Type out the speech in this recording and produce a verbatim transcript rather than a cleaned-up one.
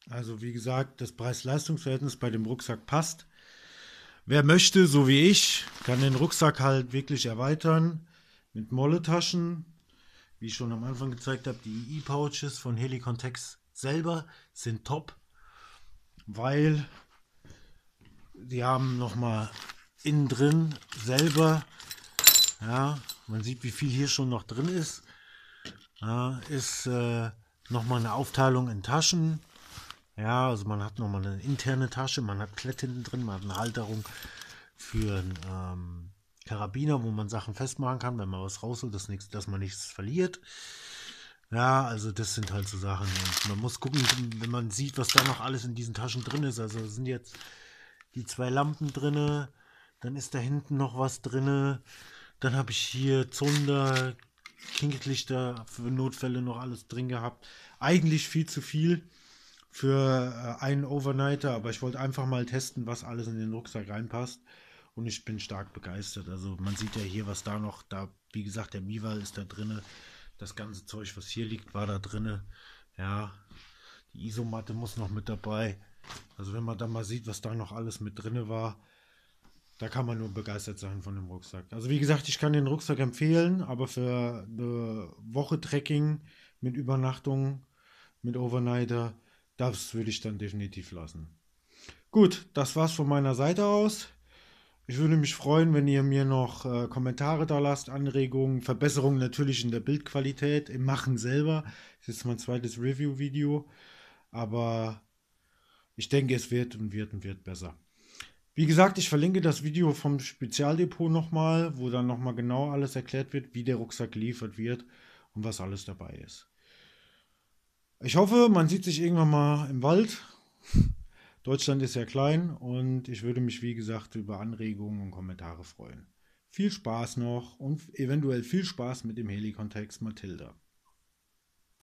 Also wie gesagt, das Preis-Leistungs-Verhältnis bei dem Rucksack passt. Wer möchte, so wie ich, kann den Rucksack halt wirklich erweitern mit Molletaschen. Wie ich schon am Anfang gezeigt habe, die E-Pouches von Helicontex selber sind top, weil die haben nochmal innen drin selber, ja, man sieht, wie viel hier schon noch drin ist, ja, ist äh, nochmal eine Aufteilung in Taschen. Ja, also man hat nochmal eine interne Tasche, man hat Klett hinten drin, man hat eine Halterung für einen ähm, Karabiner, wo man Sachen festmachen kann, wenn man was rausholt, dass, nichts, dass man nichts verliert. Ja, also das sind halt so Sachen. Und man muss gucken, wenn man sieht, was da noch alles in diesen Taschen drin ist. Also sind jetzt die zwei Lampen drinne, dann ist da hinten noch was drinne. Dann habe ich hier Zunder, Kinklichter für Notfälle noch alles drin gehabt. Eigentlich viel zu viel für äh, einen Overnighter, aber ich wollte einfach mal testen, was alles in den Rucksack reinpasst. Und ich bin stark begeistert. Also man sieht ja hier, was da noch, da, wie gesagt, der Mival ist da drinne. Das ganze Zeug, was hier liegt, war da drinne. Ja, die Isomatte muss noch mit dabei. Also wenn man da mal sieht, was da noch alles mit drinne war, da kann man nur begeistert sein von dem Rucksack. Also wie gesagt, ich kann den Rucksack empfehlen, aber für eine Woche Trekking mit Übernachtung, mit Overnighter, das würde ich dann definitiv lassen. Gut, das war's von meiner Seite aus. Ich würde mich freuen, wenn ihr mir noch äh, Kommentare da lasst, Anregungen, Verbesserungen natürlich in der Bildqualität, im Machen selber. Das ist mein zweites Review-Video, aber ich denke, es wird und wird und wird besser. Wie gesagt, ich verlinke das Video vom Spezialdepot nochmal, wo dann nochmal genau alles erklärt wird, wie der Rucksack geliefert wird und was alles dabei ist. Ich hoffe, man sieht sich irgendwann mal im Wald. Deutschland ist ja klein und ich würde mich, wie gesagt, über Anregungen und Kommentare freuen. Viel Spaß noch und eventuell viel Spaß mit dem Helicontext Matilda.